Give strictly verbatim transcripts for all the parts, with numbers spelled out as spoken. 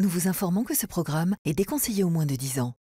nous vous informons que ce programme est déconseillé aux moins de dix ans.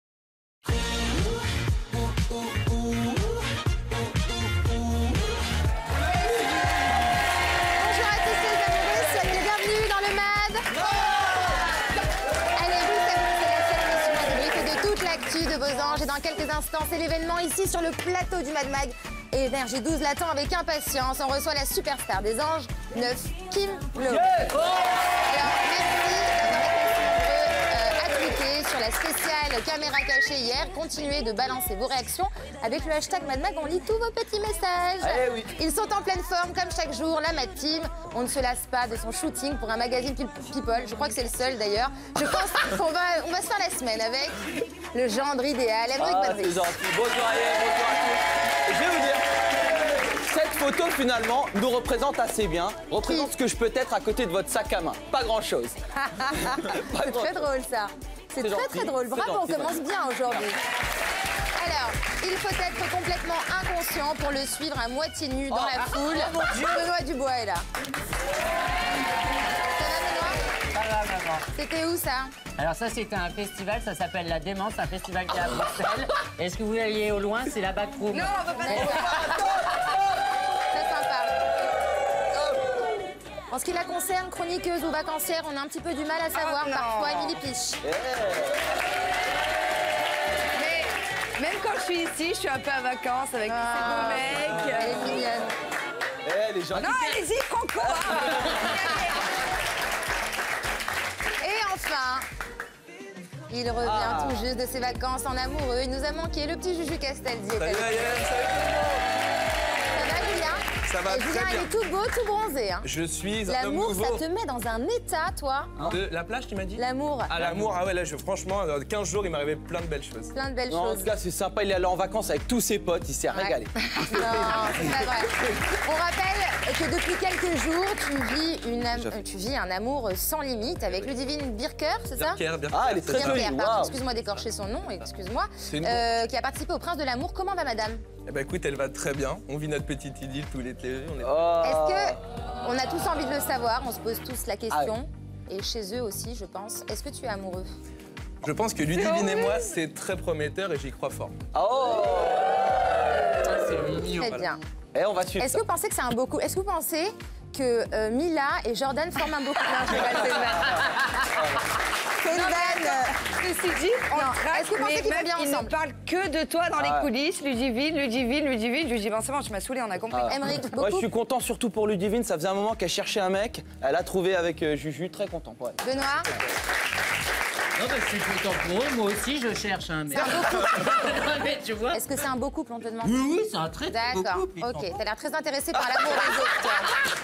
De vos anges et dans quelques instants, c'est l'événement ici sur le plateau du Mad Mag. Et Énergie douze l'attend avec impatience. On reçoit la superstar des anges, neuf, Kim Lo. Yeah. Alors, merci d'avoir été nombreux euh, à cliquer sur la spéciale caméra cachée hier. Continuez de balancer vos réactions avec le hashtag Mad Mag. On lit tous vos petits messages. Allez, oui. Ils sont en pleine forme, comme chaque jour. La Mad Team, on ne se lasse pas de son shooting pour un magazine People. Je crois que c'est le seul d'ailleurs. Je pense qu'on va, on va se faire la semaine avec le gendre idéal. Émeric Ah, Patrice. c'est gentil. Bonjour Ariel, bonjour à tous. Je vais vous dire, cette photo finalement nous représente assez bien. Représente ce que je peux être à côté de votre sac à main. Pas grand chose. C'est très drôle ça. C'est très gentil. très drôle. Bravo, gentil, on commence madame. bien aujourd'hui. Alors, il faut être complètement inconscient pour le suivre à moitié nu dans Oh, la ah, foule. oh, mon Dieu. Benoît Dubois est là. Ça va, Benoît? Ça va, maman. C'était où ça? Alors ça, c'était un festival, ça s'appelle La Démence, un festival qui est à Bruxelles. Est-ce que vous voyez au loin, c'est la backroom. Non, on va pas aller. Très sympa. En ce qui la concerne, chroniqueuse ou vacancière, on a un petit peu du mal à savoir Oh, parfois, Émilie Piche. Yeah. Mais même quand je suis ici, je suis un peu à vacances avec Ah, ces beaux mecs. Elle est mignonne. Eh, les gens. Non, allez-y, Franco. Et enfin, il revient Ah. tout juste de ses vacances en amoureux. Il nous a manqué le petit Juju Castaldi. Salut Ariel, salut tout le monde. Ça va, Julien? Ça va Et très Julien, bien. il est tout beau, tout bronzé. Hein. Je suis un homme L'amour, nouveau. ça te met dans un état, toi. De la plage, tu m'as dit? L'amour, Ah, l'amour, ah ouais, là, je, franchement, dans quinze jours, il m'est arrivé plein de belles choses. plein de belles Non, en choses. tout cas, c'est sympa. Il est allé en vacances avec tous ses potes. Il s'est Ouais. régalé. Non, c'est pas vrai. On rappelle que depuis quelques jours, tu vis, une am- euh, tu vis un amour sans limite avec Ludivine Birker, c'est ça? Birker, Birker, Ah, elle est très c'est ça. jolie. Birker, pardon, Waouh. excuse-moi d'écorcher son nom, excuse-moi, C'est une- euh, qui a participé au Prince de l'amour. Comment va madame? Eh ben écoute, elle va très bien. On vit notre petite idylle tous l'été. On est... Oh. Est-ce que, on a tous envie de le savoir, on se pose tous la question, Ah et chez eux aussi, je pense, est-ce que tu es amoureux? Je pense que Ludivine et moi, c'est très prometteur et j'y crois fort. Oh. C'est mignon. Très bien. Eh, on va suivre Est-ce ça. que vous pensez que c'est un beau couple? Est-ce que vous pensez que euh, Mila et Jordan forment un beau couple? Non, je rigole, c'est une vanne. C'est une vanne. Ceci dit, on Non, traque, est-ce que vous pensez mais qu'ils vont meuf, bien ils ne ensemble? parlent que de toi dans Ah. les coulisses. Ludivine, Ludivine, Ludivine. Je lui dis, bon, c'est bon, tu m'as saoulé, on a compris. Ah. Émeric, beau Moi, je couple? suis content surtout pour Ludivine. Ça faisait un moment qu'elle cherchait un mec. Elle a trouvé avec euh, Juju. Très content pour elle. Benoît? Non, mais c'est content pour eux, moi aussi, je cherche un mec. Mais tu vois. Est-ce que c'est un beau couple, on te demande? Oui, oui, c'est un très très beau D'accord, couple. ils ok. sont- T'as l'air très intéressé par l'amour des autres, toi.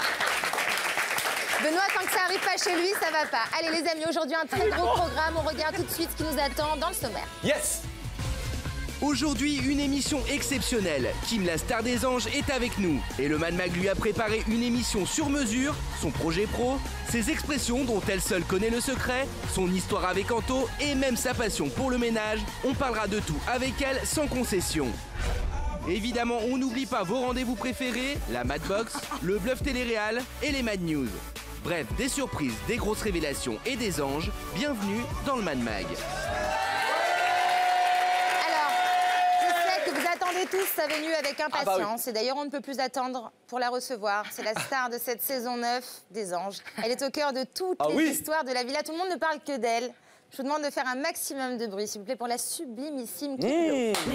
Benoît, tant que ça arrive pas chez lui, ça va pas. Allez les amis, aujourd'hui un très gros programme. On regarde tout de suite ce qui nous attend dans le sommaire. Yes. Aujourd'hui, une émission exceptionnelle. Kim, la star des anges, est avec nous. Et le Mad Mag lui a préparé une émission sur mesure, son projet pro, ses expressions dont elle seule connaît le secret, son histoire avec Anto et même sa passion pour le ménage. On parlera de tout avec elle sans concession. Évidemment, on n'oublie pas vos rendez-vous préférés, la Madbox, le bluff télé-réal et les Mad News. Bref, des surprises, des grosses révélations et des anges. Bienvenue dans le Mad Mag. Alors, je sais que vous attendez tous sa venue avec impatience. Ah bah oui. Et d'ailleurs, on ne peut plus attendre pour la recevoir. C'est la star de cette saison neuf des Anges. Elle est au cœur de toutes Ah les oui. histoires de la villa. Tout le monde ne parle que d'elle. Je vous demande de faire un maximum de bruit, s'il vous plaît, pour la sublimissime Kim Lo. Mmh.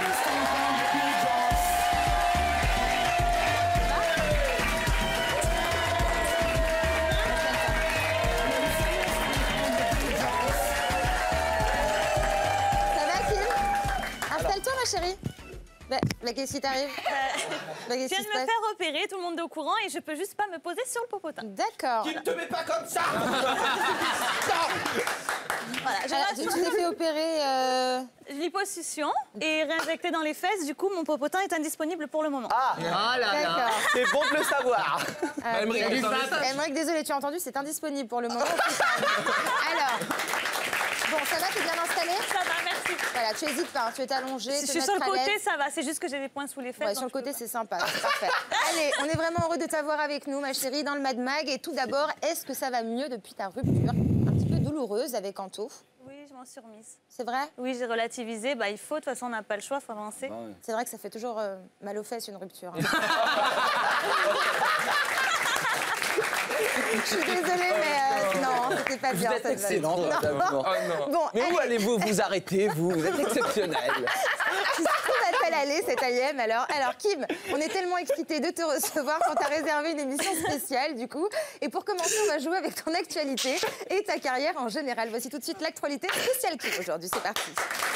Ça va, Kim? Installe-toi, ma chérie. Bah, bah, qu'est-ce qui t'arrive? Bah, Je qu'est-ce viens qui de se me passe? faire opérer, tout le monde est au courant et je peux juste pas me poser sur le popotin. D'accord. Ne te mets pas comme ça. Voilà, j'ai Alors, la tu t'es fait opérer... euh, liposuction et réinjecté dans les fesses. Du coup, mon popotin est indisponible pour le moment. Ah. Oh là là. D'accord. C'est bon de le savoir. Ah, Émeric, ok. on t'invite. Émeric, désolé, tu as entendu, c'est indisponible pour le moment. Alors, bon, ça va, t'es bien installé? Ça va, merci. Voilà, tu hésites pas, hein, tu es allongé, Je te suis mettre sur le à côté, l'aise. ça va. C'est juste que j'ai des points sous les fesses. Ouais, sur le donc je côté, peux c'est sympa, c'est parfait. Allez, on est vraiment heureux de t'avoir avec nous, ma chérie, dans le Mad Mag. Et tout d'abord, est-ce que ça va mieux depuis ta rupture? Un petit peu douloureuse avec Anto. Oui, je m'en suis remise. C'est vrai? Oui, j'ai relativisé. Bah, il faut, de toute façon, on n'a pas le choix, il faut avancer. Bah ouais. C'est vrai que ça fait toujours euh, mal aux fesses, une rupture. Hein. Je suis désolée, mais euh, non, c'était pas bien. Vous êtes ça, excellente, non. madame. Oh non. Bon, Mais où allez, allez-vous vous arrêter, vous? Vous êtes exceptionnelle. où va-t-elle aller, cette A I M alors? Alors, Kim, on est tellement excités de te recevoir quand t'as réservé une émission spéciale, du coup. Et pour commencer, on va jouer avec ton actualité et ta carrière en général. Voici tout de suite l'actualité spéciale Kim aujourd'hui. C'est parti.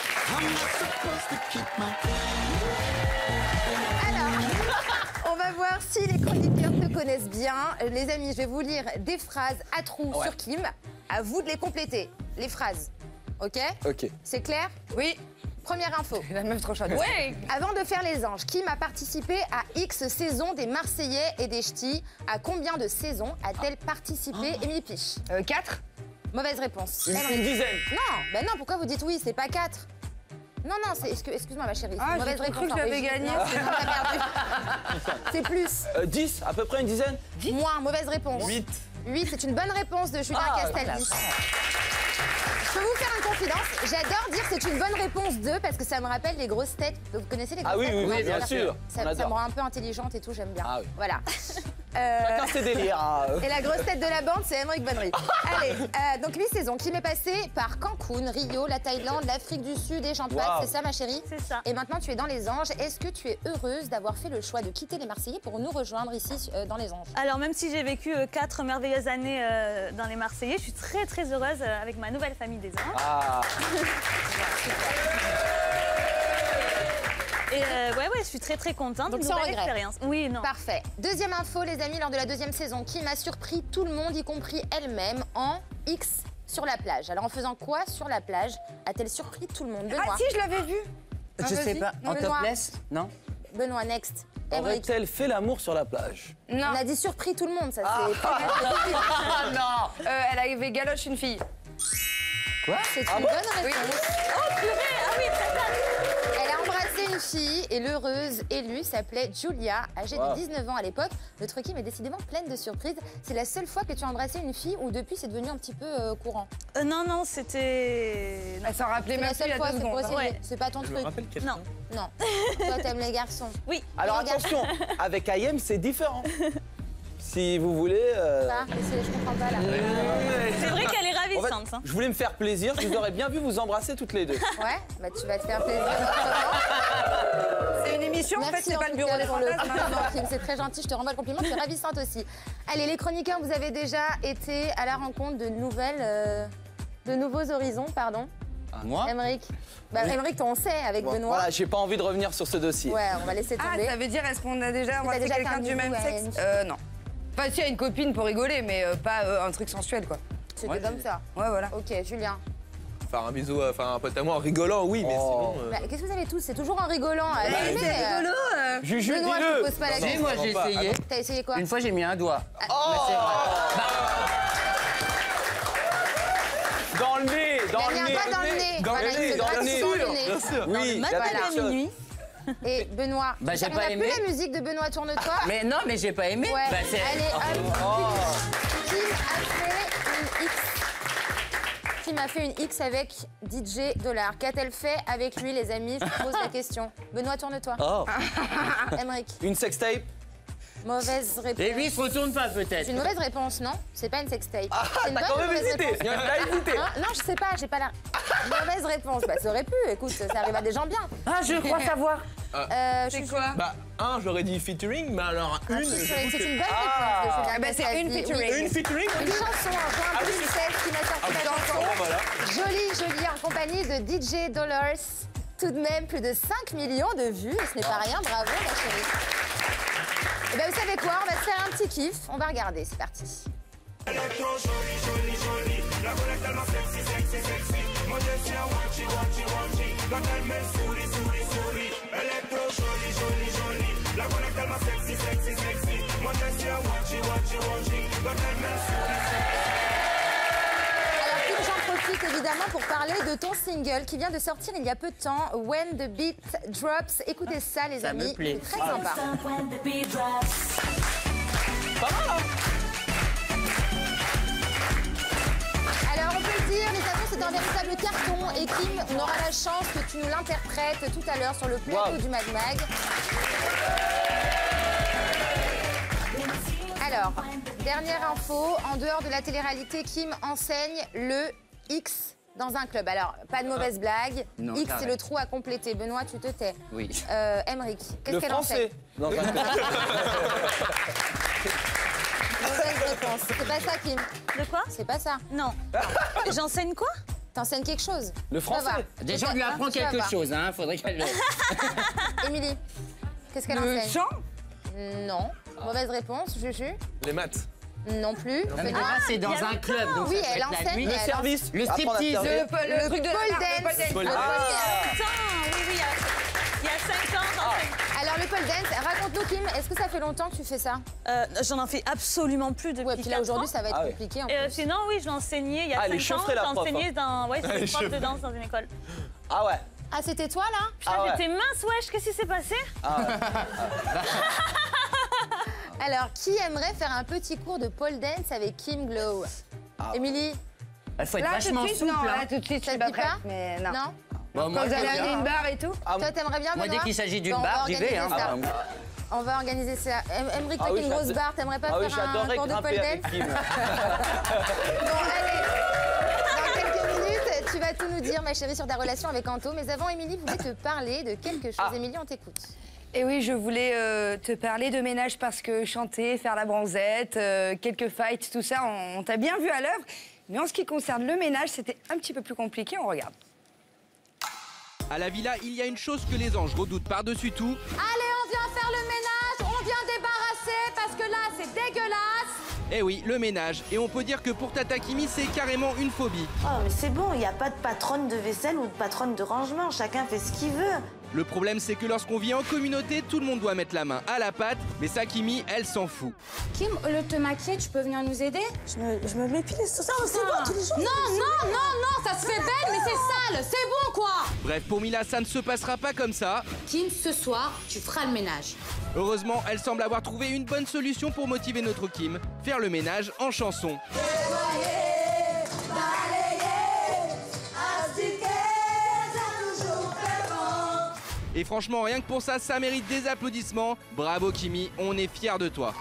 Alors, on va voir si les chroniqueurs te connaissent bien. Les amis, je vais vous lire des phrases à trous Ouais. sur Kim. À vous de les compléter, les phrases. OK? Ok. C'est clair? Oui. Première info. La meuf trop chaude. Ouais. Avant de faire les anges, Kim a participé à X saisons des Marseillais et des Ch'tis. À combien de saisons a-t-elle participé, Émilie Piche? Euh, quatre. Mauvaise réponse. Une, Emmerich. une dizaine. Non, ben non, pourquoi vous dites oui? C'est pas quatre. Non, non, c'est. excuse- Excuse-moi, ma chérie. c'est Ah, une mauvaise j'ai trop réponse. cru que j'avais Oui, gagné. non, c'est- non, t'as perdu. C'est plus. Euh, dix, à peu près une dizaine. Moins, mauvaise réponse. Huit. huit, c'est une bonne réponse de Julien Ah, Castaldi. Je peux vous faire une confidence. J'adore dire c'est une bonne réponse deux parce que ça me rappelle les grosses têtes. Vous connaissez les grosses Ah oui, têtes? oui, oui, Ouais, bien voilà. sûr. Ça, On ça adore. me rend un peu intelligente et tout, j'aime bien. Ah oui. Voilà. Euh, Chacun ses délires. hein. et la grosse tête de la bande, c'est Emmerich Bonnery. Allez, euh, donc huit saisons. Kim est passé par Cancun, Rio, la Thaïlande, l'Afrique du Sud et j'en passe. Wow. C'est ça, ma chérie? C'est ça. Et maintenant, tu es dans les Anges. Est-ce que tu es heureuse d'avoir fait le choix de quitter les Marseillais pour nous rejoindre ici euh, dans les Anges? Alors, même si j'ai vécu euh, quatre merveilleuses années euh, dans les Marseillais, je suis très, très heureuse euh, avec ma nouvelle famille des Anges. Ah. Et euh, ouais, ouais, je suis très, très contente. Donc Une sans nouvelle regret. expérience. Oui, non. Parfait. Deuxième info, les amis, lors de la deuxième saison, Kim a surpris tout le monde, y compris elle-même, en X sur la plage. Alors, en faisant quoi sur la plage a-t-elle surpris tout le monde? Benoît. Ah si, je l'avais vu. Ah, Je sais vas-y. pas, en Benoît. topless? Non? Benoît, next. Emmerich. Aurait-elle fait l'amour sur la plage? Non. On a dit surpris tout le monde, ça c'est pas Ah non. Euh, elle avait galoche une fille. C'est une Ah bon bonne réponse. Oh, purée. Ah oui, très bien. Elle a embrassé une fille et l'heureuse élue s'appelait Julia, âgée Wow. de dix-neuf ans à l'époque. Notre Kim est décidément pleine de surprises. C'est la seule fois que tu as embrassé une fille ou depuis c'est devenu un petit peu euh, courant? Euh, non, non, c'était... Elle s'en rappelait C'est même la plus il y seule a fois, deux c'est pour secondes. essayer. Ouais. C'est pas ton Je me truc. rappelle quelqu'un. Non. Non. Toi, t'aimes les garçons. Oui. Alors Regarde. attention, avec I M, c'est différent. Si vous voulez. euh, Ça, c'est- je comprends pas là. C'est vrai qu'elle est en fait, ravissante. hein. je voulais me faire plaisir, je vous aurais bien vu vous embrasser toutes les deux. Ouais, bah tu vas te faire plaisir. C'est une émission, en fait, Merci c'est en pas tout le bureau cas des pour le fantasmes. compliment, Kim, c'est très gentil, je te renvoie le compliment, tu es ravissante aussi. Allez, les chroniqueurs, vous avez déjà été à la rencontre de nouvelles, euh, de nouveaux horizons, pardon. Moi? Emmerich. Bah, Oui. Emmerich, on sait avec Bon, Benoît. voilà, j'ai pas envie de revenir sur ce dossier. Ouais, on va laisser Ah, tomber. ça veut dire, est-ce qu'on a déjà embrassé déjà fait quelqu'un un du bisou même à sexe? une fille. Euh, non. Enfin, si, à une copine pour rigoler, mais euh, pas euh, un truc sensuel, quoi. C'était Ouais, comme ça. Ouais, voilà. Ok, Julien. Faire un bisou, à- enfin un pote à moi en rigolant, oui, mais Oh. sinon. euh, Bah, Qu'est-ce que vous avez tous? C'est toujours en rigolant. Allez, c'est mais, euh, rigolo. euh. Juju, Benoît, je te dis-le. pose pas la Si, question. moi non, j'ai pas. essayé. T'as essayé quoi? Une fois j'ai mis un doigt. Oh. Mais c'est vrai. Dans le nez, Il dans a le mis un nez. doigt dans le nez. Dans Voilà, le il nez, se dans gratte le nez. dans le nez. Bien sûr. Oui, il y a Matin bien à sûr. minuit. Et Benoît, Bah, j'ai on pas a aimé. plus la musique de Benoît, tourne-toi. Mais non, mais j'ai pas aimé. Ouais, Bah, c'est- allez, hop. Oh. Kim a fait une X. Kim a fait une X avec D J Dollar. Qu'a-t-elle fait avec lui, les amis? Je vous pose la question. Benoît, tourne-toi. Oh. Emmerich, Une sextape. mauvaise réponse. Et lui, il se retourne pas peut-être. C'est une mauvaise réponse, non? C'est pas une sextape. Ah, C'est une t'as bonne quand même mauvaise hésité. réponse. T'as hésité. Hein? Non, je sais pas, j'ai pas la mauvaise réponse. Bah, ça aurait pu, écoute, ça arrive à des gens bien. Ah, je crois savoir. Euh, je C'est suis- quoi? Bah, un, j'aurais dit featuring, mais alors Un une. featuring, j'avoue c'est que- une bonne Ah. réponse de Julien Ah, bah, c'est Castaldi. une Oui. featuring. Une featuring Une chanson en juin deux mille seize qui m'a sorti la chanson. Bon, voilà. Jolie, jolie, en compagnie de D J Dollars. Tout de même, plus de cinq millions de vues. Et ce n'est pas rien, bravo, ma chérie. Et ben, vous savez quoi? On va se faire un petit kiff. On va regarder, c'est parti. Alors, Kim, j'en profite évidemment pour parler de ton single qui vient de sortir il y a peu de temps, When the Beat Drops. Écoutez ça, les Ça amis. me plaît. C'est très sympa. Alors, on peut le Et Kim, on aura la chance que tu nous l'interprètes tout à l'heure sur le plateau wow. du Mad Mag. Alors, dernière info, en dehors de la télé-réalité, Kim enseigne le X dans un club. Alors, pas de mauvaise blague. Non, X, c'est le trou à compléter. Benoît, tu te tais. Oui. Euh, Emric, qu'est-ce qu'elle enseigne? Dans un club. Mauvaise réponse. C'est pas ça, Kim. De quoi? C'est pas ça. Non. J'enseigne quoi? T'enseignes quelque chose. Le français. Déjà, on lui apprend quelque chose, hein. Faudrait qu'elle le... Émilie, qu'est-ce qu'elle enseigne? Le chant? Non. Mauvaise réponse, Juju. Les maths. Non plus. Non, mais ah, c'est dans un club, donc oui, ça elle enseigne. Le service. Le striptease. Le, le, le truc de pole dance. Le pole dance. Attends, oui, oui, il y a cinq ans. Ah. Alors, le pole dance, raconte-nous, Kim, est-ce que ça fait longtemps que tu fais ça? euh, J'en en fais absolument plus depuis ouais, puis là, aujourd'hui, ça va être ah, compliqué. Oui. En Et euh, plus. sinon, oui, je l'enseignais il y a ah, cinq ans. J'ai enseigné dans... Ouais, c'était prof de danse dans une école. Ah ouais. Ah, c'était toi, là? Putain, ah, ouais. J'étais mince, wesh, qu'est-ce qui s'est passé? Ah ouais. Alors, qui aimerait faire un petit cours de pole dance avec Kim Glow? ah. Émilie? Il faut être là, vachement suite, souple. Non, hein. là, tout de suite, ça je te suis dit pas pas? Mais non. Non. Bon, moi, quand vous allez amener une barre et tout? Ah, toi, t'aimerais bien, moi, Benoît? dès qu'il s'agit d'une bon, barre, j'y vais. Hein. Ah, bah, on va organiser ça. Emric, toi ah, qui oui, une grosse barre, t'aimerais pas ah, faire oui, un cours de pole dance? Bon, allez. Dans quelques minutes, tu vas tout nous dire, ma chérie, sur ta relation avec Anto. Mais avant, Émilie voulait te parler de quelque chose. Ah. Émilie, on t'écoute. Et oui, je voulais euh, te parler de ménage parce que chanter, faire la bronzette, euh, quelques fights, tout ça, on, on t'a bien vu à l'œuvre. Mais en ce qui concerne le ménage, c'était un petit peu plus compliqué, on regarde. À la villa, il y a une chose que les anges redoutent par-dessus tout. Allez, on vient faire le ménage, on vient débarrasser parce que là, c'est dégueulasse. Eh oui, le ménage. Et on peut dire que pour Tata Kimi, c'est carrément une phobie. Oh, mais c'est bon, il n'y a pas de patronne de vaisselle ou de patronne de rangement. Chacun fait ce qu'il veut. Le problème, c'est que lorsqu'on vit en communauté, tout le monde doit mettre la main à la pâte. Mais ça, Kimi, elle s'en fout. Kim, au lieu de te maquiller, tu peux venir nous aider? Je me, je me mets pile ça, c'est bon tous les jours. Non, non, non, non, ça se fait belle, mais c'est sale. C'est bon, quoi. Bref, pour Mila, ça ne se passera pas comme ça. Kim, ce soir, tu feras le ménage. Heureusement, elle semble avoir trouvé une bonne solution pour motiver notre Kim. Faire le ménage en chanson. Et franchement, rien que pour ça, ça mérite des applaudissements. Bravo Kimi, on est fiers de toi.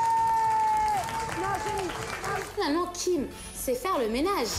Finalement, Kim, c'est faire le ménage.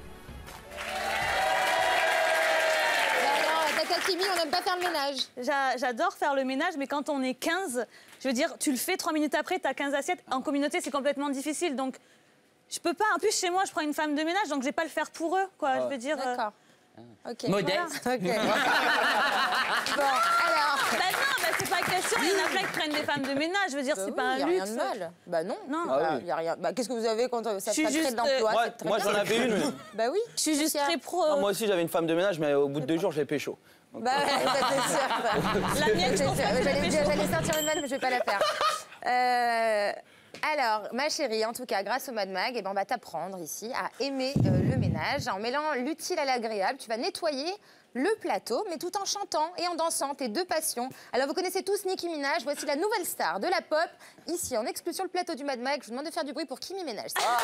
Kimi, on n'aime pas faire le ménage. J'adore faire le ménage, mais quand on est quinze, je veux dire, tu le fais trois minutes après, t'as quinze assiettes. En communauté, c'est complètement difficile, donc je peux pas. En plus, chez moi, je prends une femme de ménage, donc je vais pas le faire pour eux, quoi. Ah. Je veux dire. D'accord. Okay. Modeste. Voilà. Okay. Bon, alors. Bah non, bah c'est pas question. Il y en a plein qui prennent des femmes de ménage. Je veux dire, bah c'est oui, pas un y a luxe. Rien de mal. Bah non. Non. Ah, ah oui. y a rien. Bah qu'est-ce que vous avez quand ça, ça crée de l'emploi? Moi, moi j'en avais une. Bah oui. Je suis juste très pro. Non, moi aussi, j'avais une femme de ménage, mais au bout de deux jours, j'ai pécho. Donc, bah ouais, c'est sûr. La mienne, je pense pas que J'allais dire, j'allais sortir une vanne, mais je vais pas la faire. Euh, alors, ma chérie, en tout cas, grâce au Mad Mag, eh ben, on va t'apprendre ici à aimer euh, le ménage. En mêlant l'utile à l'agréable, tu vas nettoyer le plateau, mais tout en chantant et en dansant, tes deux passions. Alors, vous connaissez tous Nicki Minaj. Voici la nouvelle star de la pop. Ici, en exclu sur le plateau du Mad Mag, je vous demande de faire du bruit pour Kimi Ménage. Ah.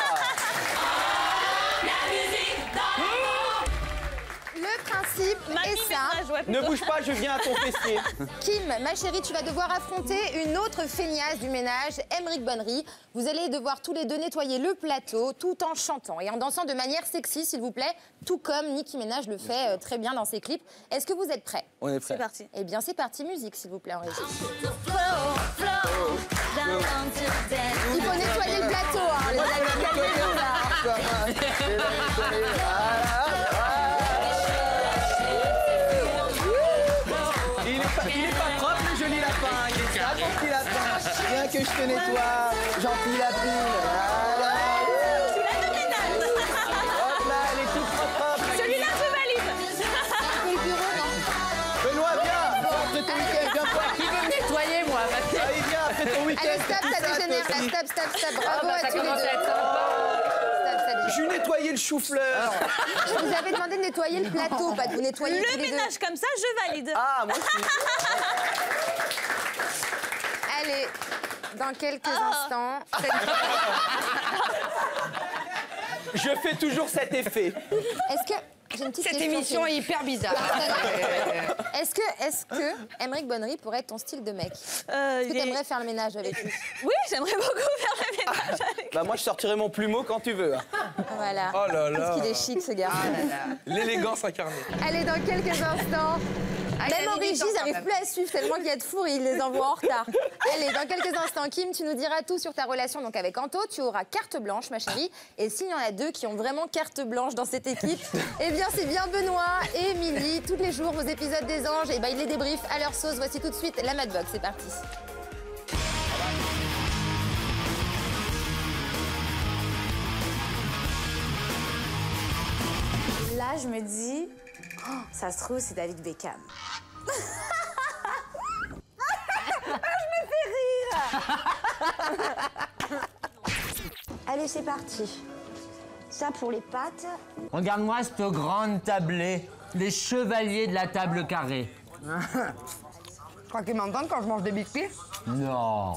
La musique dans Le principe est simple. Ouais, ne bouge pas, je viens à ton fessier. Kim, ma chérie, tu vas devoir affronter une autre feignasse du ménage, Emric Bonnery. Vous allez devoir tous les deux nettoyer le plateau tout en chantant et en dansant de manière sexy, s'il vous plaît, tout comme Nicki Minaj le fait euh, très bien dans ses clips. Est-ce que vous êtes prêts? On est prêts. C'est parti. Eh bien, c'est parti, musique, s'il vous plaît, en régie. Il faut nettoyer le plateau, hein, les amis. Calmez-vous, là. Il est, pas, il est pas propre, le joli lapin. Il est sale, mon petit lapin. Viens que je te nettoie, gentil lapine. Voilà. Hop là, elle est toute propre, propre. Celui-là, je valide. Benoît, viens. Après ton week-end, viens voir. Qui veut me nettoyer, moi? Allez, viens, après ton week-end. Allez, stop, ça dégénère. Là, stop, stop, stop. Bravo Ah, bah, à ça tous les commence deux. à être sympa. Stop, ça dégénère. Je lui nettoyais le chou-fleur. Je vous avais demandé de nettoyer le plateau, pas de vous nettoyer tous Le les deux. ménage comme ça, je valide. Ah, moi aussi. Allez, dans quelques Oh. instants. Je fais toujours cet effet. Est-ce que, J'ai une petite Cette question, émission Kim. est hyper bizarre. Est-ce que, est-ce que Aymeric Bonnery pourrait être ton style de mec? Euh, Est-ce que il est- t'aimerais faire le ménage avec lui? Oui, j'aimerais beaucoup faire le ménage avec Bah moi je sortirai mon plumeau quand tu veux. hein. Voilà. Oh là là. Parce qu'il est chic, ce garçon. L'élégance incarnée. Allez, dans quelques instants. Ah, il y a Même en des régie, militants, ils quand n'arrivent même. plus à suivre tellement qu'il y a de four et ils les envoient en retard. Allez, dans quelques instants, Kim, tu nous diras tout sur ta relation donc avec Anto. Tu auras carte blanche, ma chérie. Et s'il y en a deux qui ont vraiment carte blanche dans cette équipe, eh bien, c'est bien Benoît et Émilie. Tous les jours, vos épisodes des Anges, et ben, ils les débriefent à leur sauce. Voici tout de suite la Madbox. C'est parti. Là, je me dis, oh, ça se trouve, c'est David Beckham. Allez, c'est parti. Ça pour les pattes. Regarde-moi cette grande tablée. Les chevaliers de la table carrée. Je crois qu'ils m'entendent quand je mange des biscuits. Non.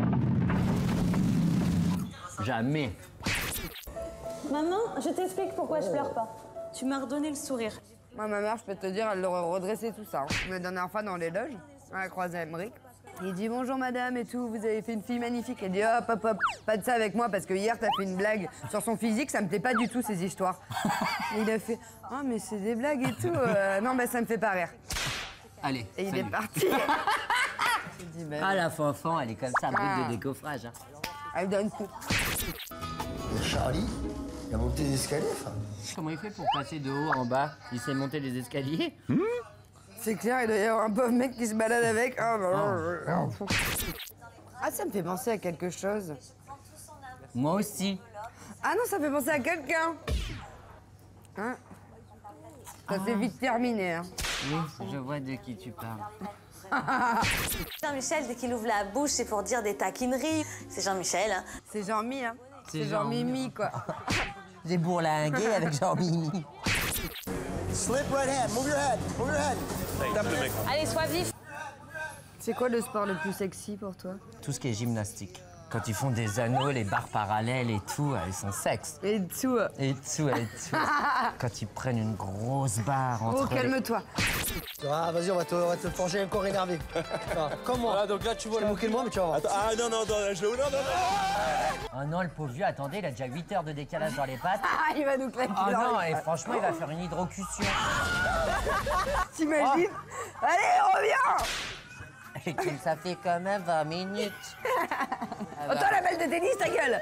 Jamais. Maman, je t'explique pourquoi je pleure pas. Tu m'as redonné le sourire. Moi, ma mère, je peux te dire, elle l'aurait redressé tout ça. hein. La dernière fois, dans les loges, on a croisé Aymeric. Il dit bonjour madame et tout, vous avez fait une fille magnifique. Elle dit hop hop hop, pas de ça avec moi parce que hier t'as fait une blague sur son physique, ça me plaît pas du tout ces histoires. Et il a fait oh mais c'est des blagues et tout, euh, non bah ça me fait pas rire. Allez. Et il salut. est parti. J'ai dit, bah, Ah la fanfan, elle est comme ça, brute Ah. de décoffrage. Hein. elle donne tout. Et Charlie, il a monté des escaliers, enfin. Comment il fait pour passer de haut en bas? Il sait monter les escaliers? C'est clair, il doit y avoir un pauvre mec qui se balade avec. Oh, bah, oh. Ah ça me fait penser à quelque chose. Moi aussi. Ah non, ça fait penser à quelqu'un. Hein? Ça s'est vite terminé. Hein. Oui, je vois de qui tu parles. Jean-Michel, dès qu'il ouvre la bouche, c'est pour dire des taquineries. C'est Jean-Michel. Hein. C'est Jean-Mi, hein. C'est C'est Jean-Mimi, quoi. J'ai bourlingué avec Jean-Mimi. Slip right hand, move your head, move your head. Tape le mec. Allez, sois vif. C'est quoi le sport le plus sexy pour toi? Tout ce qui est gymnastique. Quand ils font des anneaux, les barres parallèles et tout, ils sont sexes. Et dessous. Et tout, et tout. Quand ils prennent une grosse barre entre Oh, calme-toi. Ah, vas-y, on va te, on va te forger un corps énervé. Ah, comme moi. Voilà, donc là, tu vois. Je t'ai moqué de moi, mais tu vas voir. Attends, ah non, non, non, je le. Non, non, non. Oh non, le pauvre vieux, attendez, il a déjà huit heures de décalage dans les pattes. Ah, il va nous claquer. Oh dans non, les- et franchement, il va faire une hydrocution. T'imagines? Allez, reviens! Et que ça fait quand même vingt minutes. Attends la balle de tennis, ta gueule!